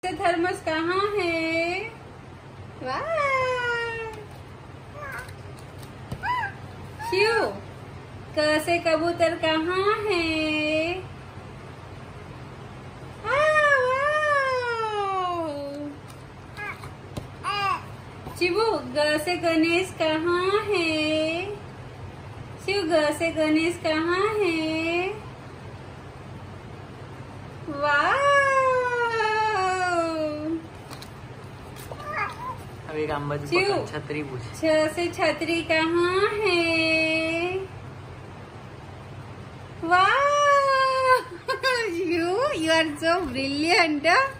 से थर्मस कहाँ है? वाह। शिव, क से कबूतर कहाँ है? शिवू, ग से गणेश कहाँ है? शिव, ग से गणेश कहाँ है? वाह। अब एक अंबाजी छतरी पूछ। छ से छतरी कहाँ है? वाह। You are so brilliant.